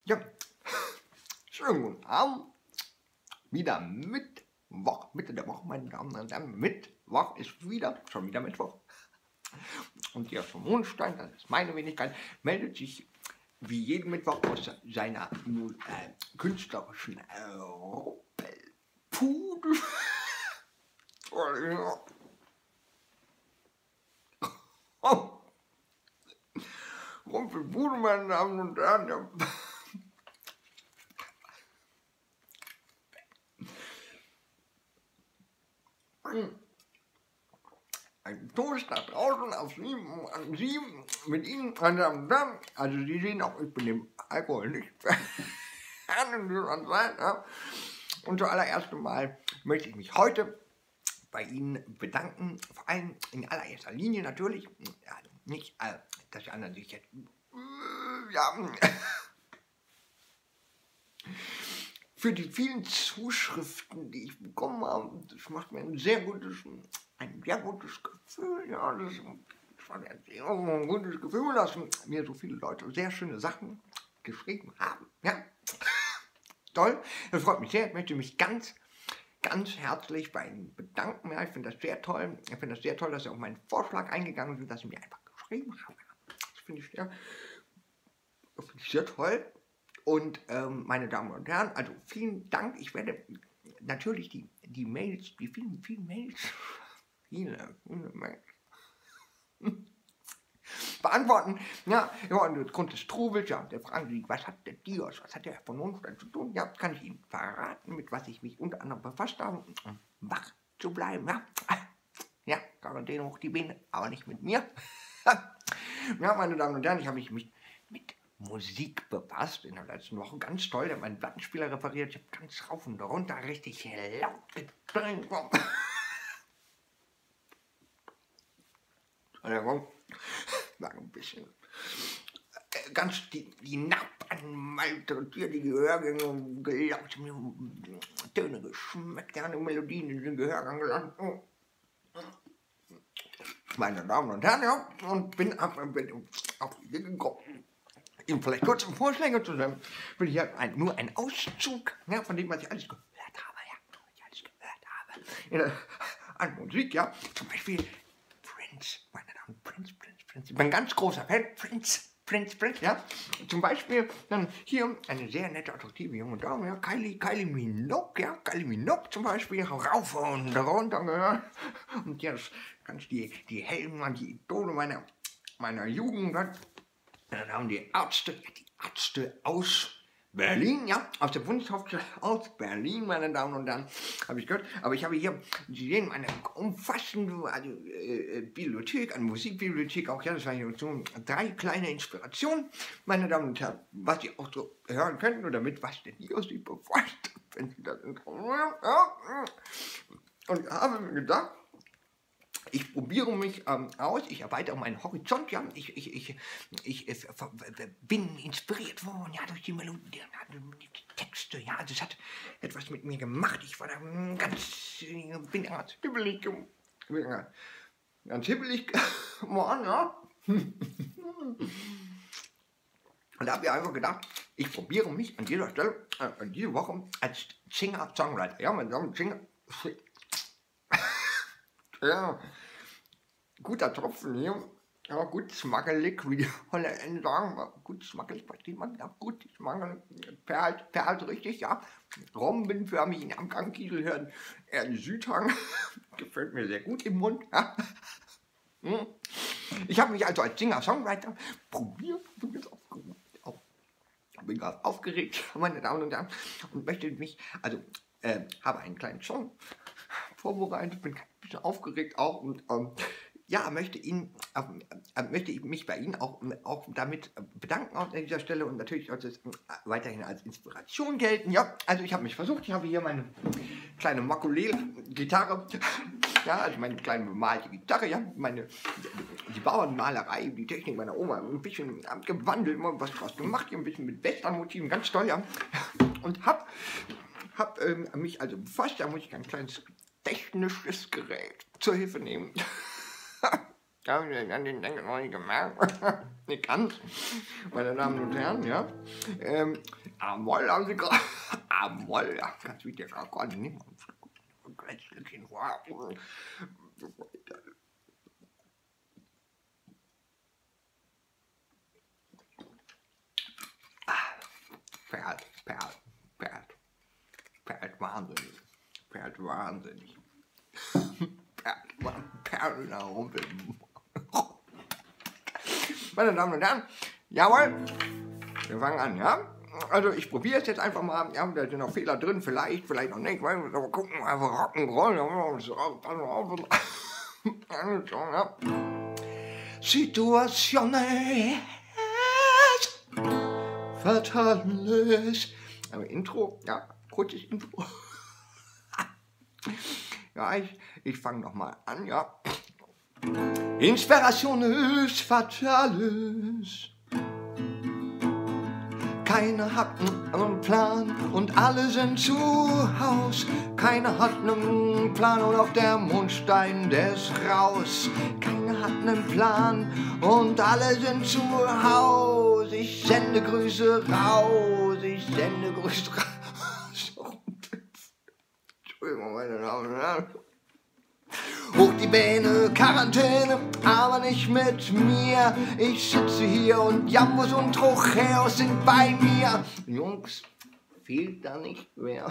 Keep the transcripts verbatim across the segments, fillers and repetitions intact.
Ja, schönen guten Abend. Wieder Mittwoch, Mitte der Woche, meine Damen und Herren. Mittwoch ist wieder, schon wieder Mittwoch. Und hier vom Mondstein, das ist meine Wenigkeit, meldet sich wie jeden Mittwoch aus seiner nun äh, künstlerischen äh, Rumpelpude. Oh. Rumpelpude, meine Damen und Herren. Ja. Ein Toast nach draußen auf Sie, an Sie, mit Ihnen, meine Damen und Herren. Also Sie sehen auch, ich bin dem Alkohol nicht fern sein. Ja. Und zuallererst Mal möchte ich mich heute bei Ihnen bedanken, vor allem in allererster Linie natürlich, ja, nicht, äh, dass die anderen sich jetzt, äh, ja, für die vielen Zuschriften, die ich bekommen habe. Das macht mir ein sehr gutes, ein sehr gutes Gefühl. Ja, das, das war ein sehr gutes Gefühl, dass mir so viele Leute sehr schöne Sachen geschrieben haben. Ja, toll. Das freut mich sehr. Ich möchte mich ganz, ganz herzlich bei Ihnen bedanken. Ja, ich finde das sehr toll. Ich finde das sehr toll, dass Sie auf meinen Vorschlag eingegangen sind, dass Sie mir einfach geschrieben haben. Das finde ich sehr, das finde ich sehr toll. Und ähm, meine Damen und Herren, also vielen Dank. Ich werde natürlich die, die Mails, die vielen, vielen Mails, viele, viele Mails beantworten. Ja, ja, und aufgrund des Trubels, ja, der Frage, die, was hat der Dios, was hat der von uns zu tun? Ja, kann ich Ihnen verraten, mit was ich mich unter anderem befasst habe, um wach zu bleiben. Ja, ja, Quarantäne hoch die Beine, aber nicht mit mir. Ja, meine Damen und Herren, ich habe mich mit, mit Musik befasst in der letzten Woche. Ganz toll, der hat meinen Plattenspieler repariert. Ich habe ganz rauf und runter richtig laut gedreht. Entschuldigung, war ein bisschen. Ganz die, die Nachbarn malträtiert, die Gehörgänge gelaut, mir Töne geschmeckt, ja, Melodien in den Gehörgang gelandet. Meine Damen und Herren, ja, und bin auf, bin auf die Idee gekommen, Ihnen vielleicht kurz im Vorschläge zu sagen, will ich ja ein, nur ein Auszug, ja, von dem, was ich alles gehört habe, ja, was ich alles gehört habe, in der, an Musik, ja, zum Beispiel Prince, meine Damen, Prince, Prince, Prince, ich bin ein ganz großer Fan, Prince, Prince, Prince, ja, zum Beispiel dann hier eine sehr nette, attraktive junge Dame, ja, Kylie, Kylie Minogue, ja, Kylie Minogue zum Beispiel, rauf und runter gehört, und jetzt ganz die, die Helden, die Idole meiner, meiner Jugend, ja. Dann haben die Ärzte, die Ärzte aus Berlin, ja, aus der Bundeshauptstadt aus Berlin, meine Damen und Herren, habe ich gehört. Aber ich habe hier, Sie sehen, eine umfassende also, äh, Bibliothek, eine Musikbibliothek, auch ja, das war hier so drei kleine Inspirationen, meine Damen und Herren, was Sie auch so hören könnten oder mit was denn hier sich befasst, wenn Sie das interessieren. Ja. Und habe mir gedacht, ich probiere mich ähm, aus, ich erweitere meinen Horizont, ja, ich, ich, ich, ich, ich äh, bin inspiriert worden, ja, durch die Melodie, die Texte, ja, also es hat etwas mit mir gemacht, ich war da ganz, bin ganz hibbelig, bin ganz hibbelig geworden, ja. Und da habe ich einfach gedacht, ich probiere mich an dieser Stelle, äh, an diese Woche als Singer-Songwriter, ja, mein Name ist Singer, ja, guter Tropfen hier, ja, gut smackelig, wie die Holländer sagen, gut smackelig, versteht man, ja, gut smackelig, perlt, perlt richtig, ja, rhombenförmig in am Gangkiesel hören, eher die Südhang, gefällt mir sehr gut im Mund, ja. Ich habe mich also als Singer-Songwriter probiert, bin jetzt aufgeregt, auf, bin gerade aufgeregt, meine Damen und Herren, und möchte mich, also, äh, habe einen kleinen Song vorbereitet, bin ein bisschen aufgeregt auch und ähm, ja, möchte Ihnen, äh, möchte ich mich bei Ihnen auch, auch damit bedanken an dieser Stelle und natürlich sollte es weiterhin als Inspiration gelten. Ja, also ich habe mich versucht, ich habe hier meine kleine Makulele-Gitarre, ja, also meine kleine bemalte Gitarre, ja, meine, die Bauernmalerei, die Technik meiner Oma, ein bisschen gewandelt, mal was draus gemacht, hier ein bisschen mit Western-Motiven, ganz toll, ja, und habe hab, ähm, mich also befasst, da muss ich ein kleines technisches Gerät zur Hilfe nehmen. Ja, hab ich an den Denker noch nicht gemerkt. Ich kann's. Meine Damen und Herren, ja. Ähm, Amol haben Sie gerade. Amol, ja, ganz wichtig, ja, gar nicht. Ein kleines Stückchen. Perlt, perlt, perlt. Perlt wahnsinnig. Perlt wahnsinnig. Perlt, perlt da Rumpel. Meine Damen und Herren, jawohl, wir fangen an, ja? Also ich probiere es jetzt einfach mal, ja, da sind noch Fehler drin, vielleicht, vielleicht noch nicht, weil wir gucken, einfach Rock'n'Roll, ja. Situaciones fatales. Aber Intro, ja, kurzes Intro. Ja, ich, ich fange nochmal an, ja. Inspiraciones fatales. Keiner hat einen Plan und alle sind zu Haus. Keiner hat einen Plan und auch der Mondstein, der ist raus. Keiner hat einen Plan und alle sind zu Haus. Ich sende Grüße raus, ich sende Grüße raus. Entschuldigung, meine Damen und Herren. Hoch die Beine, Quarantäne, aber nicht mit mir. Ich sitze hier und Jambus und Trocheus sind bei mir. Jungs, fehlt da nicht mehr.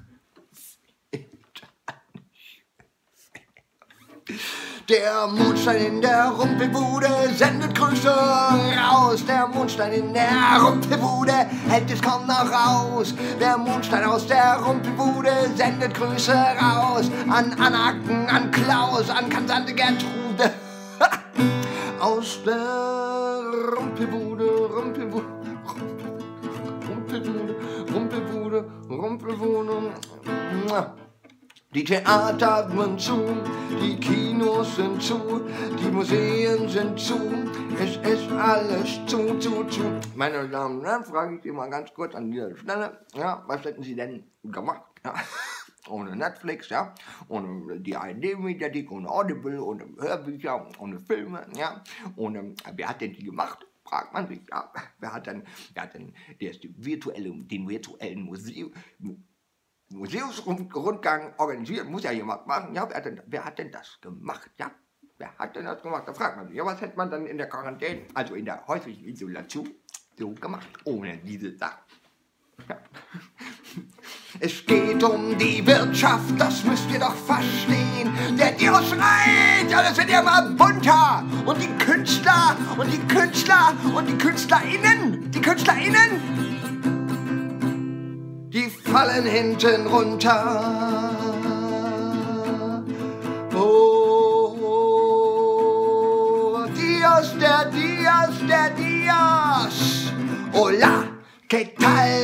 Der Mondstein in der Rumpelbude sendet Grüße raus. Der Mondstein in der Rumpelbude hält es kaum noch raus. Der Mondstein aus der Rumpelbude sendet Grüße raus. An Anaken, an Klaus, an Kansante Gertrude. Aus der Rumpelbude, Rumpelbude, Rumpelbude, Rumpelbude, Rumpelbude. Die Theater sind zu, die Kinos sind zu, die Museen sind zu, es ist alles zu, zu, zu. Meine Damen und Herren, frage ich Sie mal ganz kurz an dieser Stelle, ja, was hätten Sie denn gemacht, ja? Ohne Netflix, ja, ohne die A R D-Mediathek, ohne Audible, ohne Hörbücher, ohne Filme, ja, ohne, wer hat denn die gemacht? Fragt man sich, ja, wer hat denn, wer hat denn der ist die virtuelle, den virtuellen Museum, Museumsrundgang organisiert, muss ja jemand machen. Ja, wer hat, denn, wer hat denn das gemacht? Ja, wer hat denn das gemacht? Da fragt man sich, ja, was hätte man dann in der Quarantäne, also in der häuslichen Isolation, so gemacht, ohne diese Sachen? Ja. Es geht um die Wirtschaft, das müsst ihr doch verstehen. Der Dio schreit, ja, das wird ja immer bunter. Und die Künstler, und die Künstler, und die KünstlerInnen, die KünstlerInnen, die fallen hinten runter. Oh, Dios, der Dios, der Dios. Hola, ¿qué tal?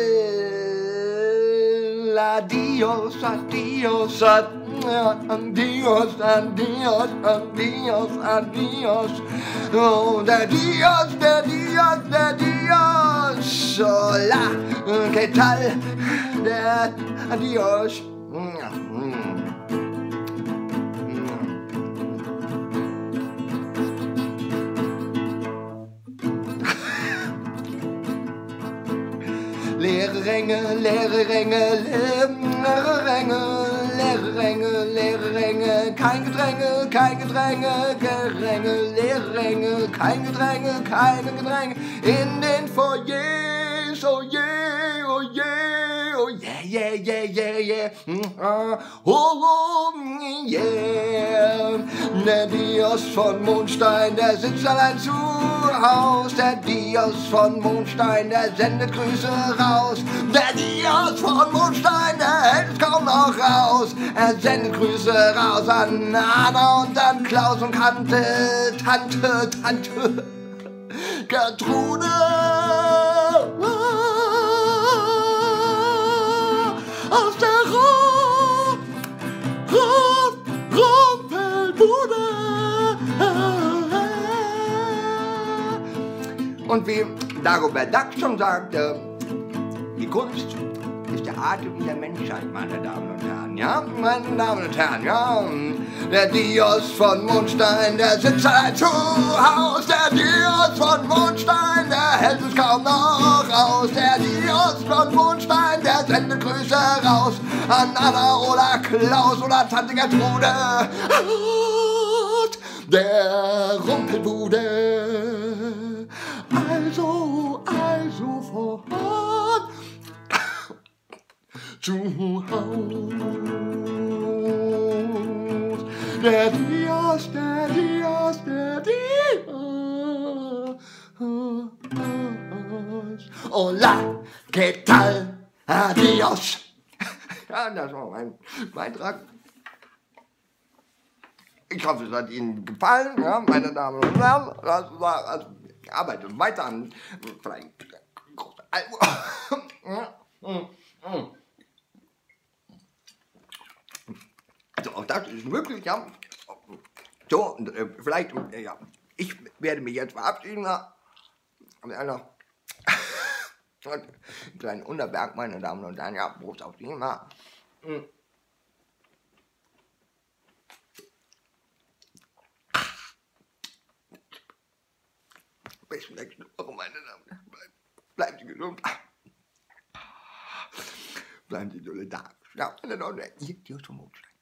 Adios, adios, adios, adios, adios, adios. Oh, der Dios, der Dios, der Dios. Hola, ¿qué tal? Der Adios. Leere Ränge, leere Ränge, leere Ränge, leere Ränge, leere Ränge, kein Gedränge, kein Gedränge, Geränge, leere Ränge, kein Gedränge, keine Gedränge, in den Foyers, oh yeah, oh yeah, oh yeah, yeah, yeah, yeah, yeah, oh, oh, yeah. Der Dios von Mondstein, der sitzt allein zu Haus, der Dios von Mondstein, der sendet Grüße raus. Der Dios von Mondstein, der hält es kaum noch raus. Er sendet Grüße raus an Anna und an Klaus und Tante, Tante, Tante Gertrude. Aus der Ru Ru Rumpelbude. Und wie Dagobert Duck schon sagte, die Kunst ist der Atem der Menschheit, meine Damen und Herren, ja, meine Damen und Herren, ja. Der Dios von Mondstein, der sitzt allein zu Haus, der Dios von Mondstein, der hält es kaum noch aus, der Dios von Mondstein, der sendet Grüße raus an Anna oder Klaus oder Tante Gertrude, der Rumpelbude. Also, also fort zu Haus. Der Dios, der Dios, der Dios. Hola, ¿qué tal? Adios. Ja, das war mein Beitrag. Ich hoffe, es hat Ihnen gefallen, ja, meine Damen und Herren. Das war, also, ich arbeite weiter an vielleicht große Album. Also auch das ist möglich, ja. So, und, äh, vielleicht, äh, ja, ich werde mich jetzt verabschieden. Ja. Noch einen kleinen Unterberg, meine Damen und Herren, ja, Prost auf die, ja. Bis nächste Woche, meine Damen und Herren. Bleiben Sie gesund. Bleiben Sie solidarisch. Ja, meine Damen und Herren, hier, hier ist vom Mondstein.